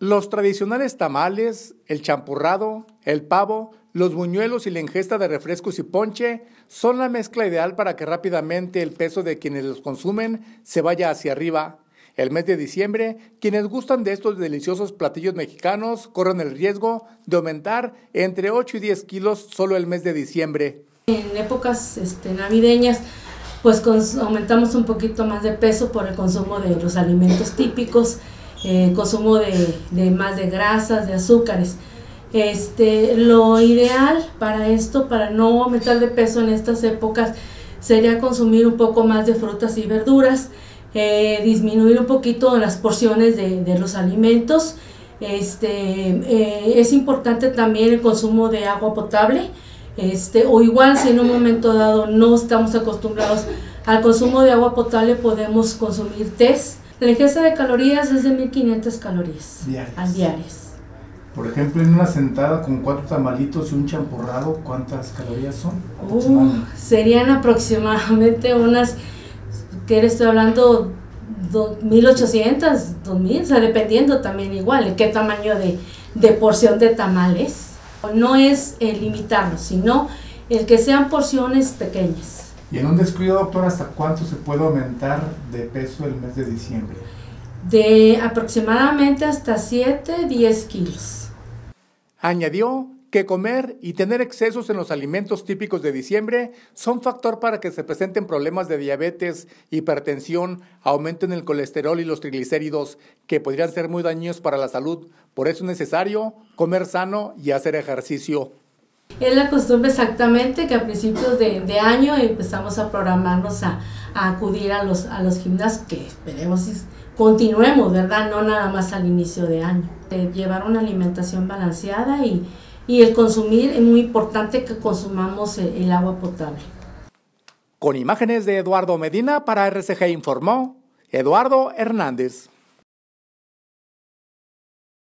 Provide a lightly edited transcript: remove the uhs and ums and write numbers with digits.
Los tradicionales tamales, el champurrado, el pavo, los buñuelos y la ingesta de refrescos y ponche son la mezcla ideal para que rápidamente el peso de quienes los consumen se vaya hacia arriba. El mes de diciembre, quienes gustan de estos deliciosos platillos mexicanos corren el riesgo de aumentar entre 8 y 10 kilos solo el mes de diciembre. En épocas navideñas, pues aumentamos un poquito más de peso por el consumo de los alimentos típicos, consumo de más de grasas, de azúcares. Lo ideal para esto, para no aumentar de peso en estas épocas, sería consumir un poco más de frutas y verduras, disminuir un poquito las porciones de los alimentos. Es importante también el consumo de agua potable, o igual si en un momento dado no estamos acostumbrados al consumo de agua potable, podemos consumir tés. La ingesta de calorías es de 1500 calorías diarias. Por ejemplo, en una sentada con 4 tamalitos y un champurrado, ¿cuántas calorías son? Serían aproximadamente unas, que le estoy hablando, 1800, 2000, o sea, dependiendo también igual qué tamaño de porción de tamal es. No es limitarlo, sino el que sean porciones pequeñas. Y en un descuido, doctor, ¿hasta cuánto se puede aumentar de peso el mes de diciembre? De aproximadamente hasta 7-10 kilos. Añadió que comer y tener excesos en los alimentos típicos de diciembre son factor para que se presenten problemas de diabetes, hipertensión, aumento en el colesterol y los triglicéridos, que podrían ser muy dañinos para la salud. Por eso es necesario comer sano y hacer ejercicio. Es la costumbre exactamente que a principios de año empezamos a programarnos a acudir a los gimnasios, que esperemos continuemos, ¿verdad? No nada más al inicio de año. Llevar una alimentación balanceada y el consumir, es muy importante que consumamos el agua potable. Con imágenes de Eduardo Medina para RCG informó Eduardo Hernández.